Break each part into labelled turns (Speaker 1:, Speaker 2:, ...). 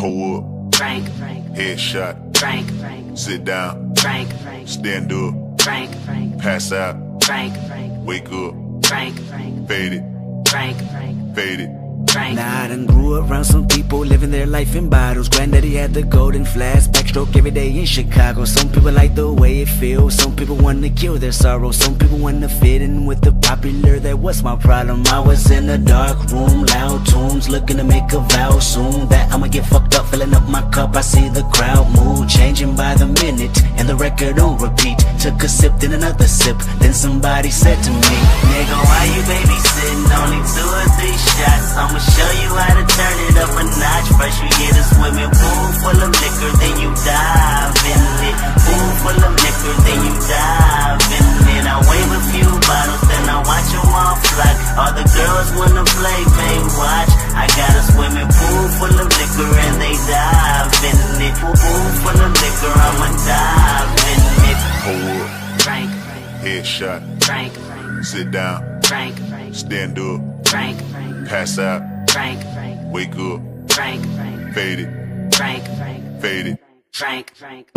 Speaker 1: Pull up,
Speaker 2: Frank,
Speaker 1: headshot,
Speaker 2: Frank,
Speaker 1: sit down,
Speaker 2: Frank,
Speaker 1: stand up,
Speaker 2: Frank,
Speaker 1: pass out,
Speaker 2: Frank,
Speaker 1: wake up,
Speaker 2: Frank,
Speaker 1: fade it,
Speaker 2: Frank,
Speaker 1: fade it.
Speaker 3: Now I done grew around some people living their life in bottles. Granddaddy had the golden flask, backstroke every day in Chicago. Some people like the way it feels, some people want to kill their sorrow. Some people want to fit in with the popular, that was my problem. I was in a dark room, loud tunes, looking to make a vow soon that I'ma get fucked up, filling up my cup. I see the crowd mood changing by the minute, and the record on repeat. Took a sip, then another sip, then somebody said to me, nigga, why you babysitting? Only 2 or 3 shots, I'ma show you how to turn it up a notch. First you get a swimming pool full of liquor, then you dive in it. Pool full of liquor, then you dive in it. I wave a few bottles, then I watch them all fly. All the girls wanna play, man, watch. I got a swimming pool full of liquor and they dive in it. Pool full of liquor, I'ma dive in it.
Speaker 1: Pull up,
Speaker 2: Frank,
Speaker 1: headshot,
Speaker 2: Frank,
Speaker 1: sit down,
Speaker 2: Frank,
Speaker 1: stand up,
Speaker 2: Frank,
Speaker 1: pass out,
Speaker 2: Frank,
Speaker 1: wake up,
Speaker 2: Frank,
Speaker 1: fade it,
Speaker 2: Frank,
Speaker 1: fade it.
Speaker 2: Frank.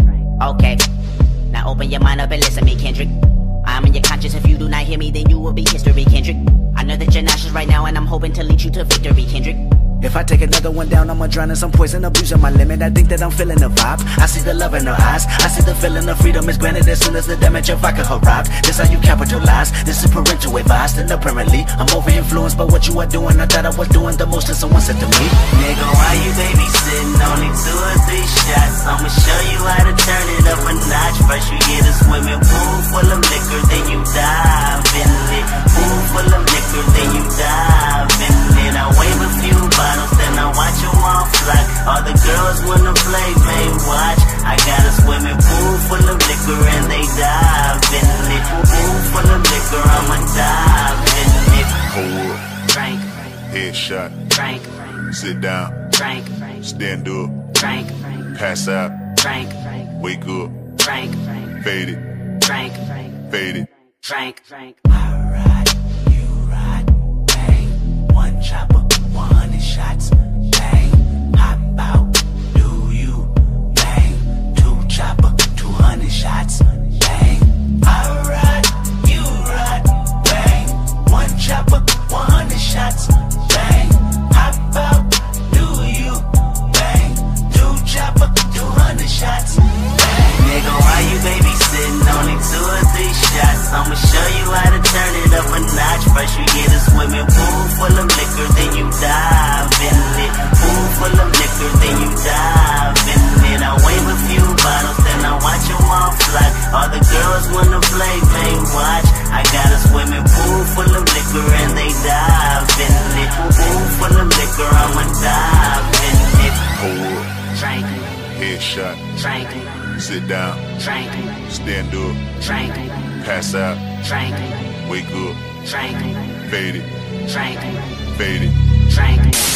Speaker 4: Okay, now open your mind up and listen to me, Kendrick. I'm in your conscience. If you do not hear me, then you will be history, Kendrick. I know that you're nauseous right now, and I'm hoping to lead you to victory, Kendrick.
Speaker 3: If I take another one down, I'ma drown in some poison, abusing my limit. I think that I'm feeling the vibe. I see the love in her eyes. I see the feeling of freedom is granted as soon as the damage of vodka arrives. This how you capitalize. This is parental advice. And apparently, I'm over influenced by what you are doing. I thought I was doing the most, and someone said to me, nigga, why you babysitting? Only 2 or 3 shots. I'ma show you how to turn it up a notch. First you get a swimming pool full of liquor, then you dive in it. Pool full of liquor, then you dive in it. I wave a few bottles, then I watch them all fly. All the girls wanna play, man, watch. I got a swimming pool full of liquor and they dive in it. Pool full of liquor, I'ma dive in it.
Speaker 1: Pull up,
Speaker 2: Frank,
Speaker 1: headshot,
Speaker 2: Frank,
Speaker 1: sit down,
Speaker 2: Frank,
Speaker 1: stand up,
Speaker 2: Frank,
Speaker 1: pass out,
Speaker 2: Frank,
Speaker 1: wake up,
Speaker 2: Frank,
Speaker 1: fade it,
Speaker 2: Frank,
Speaker 1: fade it.
Speaker 2: Frank.
Speaker 3: I ride, you ride, bang. 1 chopper, 100 shots, bang. Hop out, do you, bang. 2 chopper, 200 shots, bang. I ride, you ride, bang. 1 chopper, 100 shots, bang. Hop out, do you, bang. 2 chopper, 200 shots, bang. Nigga, why you babysitting? Only 2 or 3 shots. I'ma show you how to turn it up a notch. First you get a swimming pool full of liquor, then you dive in it. Pool full of liquor, then you dive in it. I wave a few bottles, then I watch them all fly. All the girls wanna play, man, watch. I got a swimming pool full of liquor and they dive in it. Pool full of liquor, I'ma dive in it.
Speaker 1: Pull up,
Speaker 2: Frank,
Speaker 1: headshot,
Speaker 2: Frank,
Speaker 1: sit down,
Speaker 2: Frank,
Speaker 1: stand up,
Speaker 2: Frank,
Speaker 1: pass out,
Speaker 2: Frank,
Speaker 1: wake up,
Speaker 2: Frank,
Speaker 1: fade it,
Speaker 2: Frank,
Speaker 1: fade it.
Speaker 2: Frank.